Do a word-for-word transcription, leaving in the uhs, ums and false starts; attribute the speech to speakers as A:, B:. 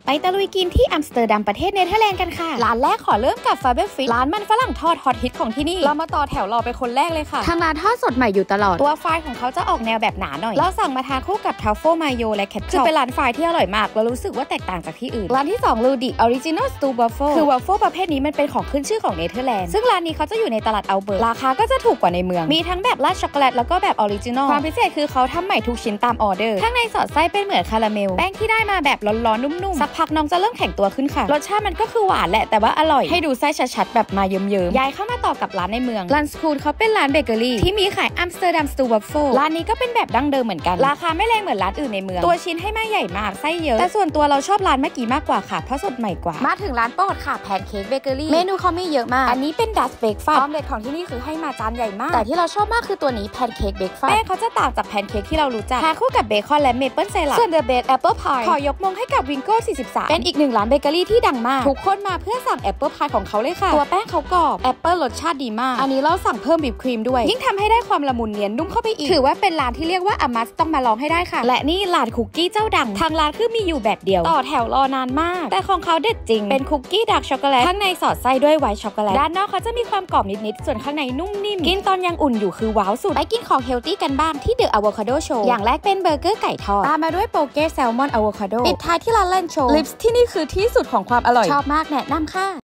A: ไปตะลุยกินที่อัมสเตอร์ดัมประเทศเนเธอร์แลนด์กันค่ะร้านแรกขอเริ่มกับฟาเบอร์ฟิชร้านมันฝรั่งทอดฮอตฮิตของที่นี่เรามาต่อแถวรอไปคนแรกเลยค่ะทางร้านทอดสดใหม่อยู่ตลอดตัวไฟของเขาจะออกแนวแบบหนาหน่อยเราสั่งมาทานคู่กับทัฟเฟิลมายโยและแคทชัพคือเป็นร้านไฟที่อร่อยมากเรารู้สึกว่าแตกต่างจากที่อื่นร้านที่สองลูดิออริจินอลสตูวัฟเฟิลคือวัฟเฟิลประเภทนี้มันเป็นของขึ้นชื่อของเนเธอร์แลนด์ซึ่งร้านนี้เขาจะอยู่ในตลาดอัลเบิร์ตราคาก็จะถูกกว่าในเมืองมีทั้งแบบราดช็อกโกแลตแล้วก็แบบออริจินอลความพิเศษคือเขาทำใหม่ทุกชิ้นตามออเดอร์ข้างในสอดไส้เป็นเหมือนคาราเมลแป้งที่ได้มาแบบร้อนๆนุ่มๆสักพักน้องจะเริ่มแข็งตัวขึ้นค่ะรสชาติมันก็คือหวานแหละแต่ว่าอร่อยให้ดูไส้ชัดๆแบบมาเยิ้มๆย้ายเข้ามาต่อกับร้านในเมืองลันสคูลเขาเป็นร้านเบเกอรี่ที่มีขายอัมสเตอร์ดัมสตูวัฟเฟิลร้านนี้ก็เป็นแบบดั้งเดิมเหมือนกันราคาไม่แรงเหมือนร้านอื่นในเมืองตัวชิ้นให้ไม่ใหญ่มากไส้เยอะแต่ส่วนตัวเราชอบร้านเมื่อกี้มากกว่าค่ะเพราะสดใหม่กว่ามาถึงร้านโปรดค่ะแพนเค้กเบเกอรี่เมนูเขาไม่เยอะมากอันนี้เป็นดัสเบรกฟาสต์ออมเล็ตของที่นี่คือให้มาจานใหญ่มากแต่ที่เราชอบมากคือตัวนี้แพนเค้กเบรกฟาสต์แป้งเขาจะต่างจากแพนเค้กที่เรารู้จักทานคู่กับเบคอนและเมเปิลไซรัปส่วนเดอะเบคแอปเปิลพายขอยกมงให้กับวิงโก้สี่สิบสามเป็นอีกหนึ่งร้านเบเกอรี่ที่ดังมากทุกคนมาเพื่อสั่งแอปเปิลพายของเขาเลยค่ะตัวแป้งเขากรอบแอปเปิลรสชาติดีมากอันนี้เราสั่งเพิ่มวิปครีมด้วยยิ่งทำให้ได้ความละมุนเนียนนุ่มเข้าไปอีกถือว่าเป็นร้านที่เรียกว่าอามัสต้องมาลองให้ได้ค่ะและนี่ร้านคุกกี้เจ้าดังทางร้านคือมีอยู่แบบเดียวต่อแถวรอนานมากแต่ของเขาเด็ดจริงเป็นคุกกี้ดาร์กช็อกโกแลตข้างในสอดไส้ด้วยไวท์ช็อกโกแลตด้านนอกเขาจะมีความกรอบนิดๆส่วนข้างในนุ่มนิ่มกินตอนยังอุ่นอยู่คือว้าวสุดไปกินของเฮลตี้กันบ้างที่เดอะอะโวคาโดโชว์อย่างแรกเป็นเบอร์เกอร์ไก่ทอดตามมาด้วยโปเก้แซลมอนอะโวคาโดปิดท้ายที่ร้านแลนโชว์ลิปส์ที่นี่คือที่สุดของความอร่อยชอบมากแนะนำค่ะ